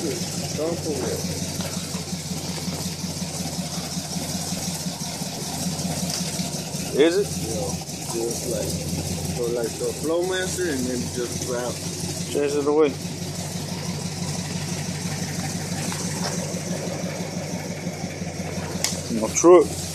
it. Don't pull it. Is it? Yeah. Just like the Flowmaster, and then just grab. Change it away. My truck.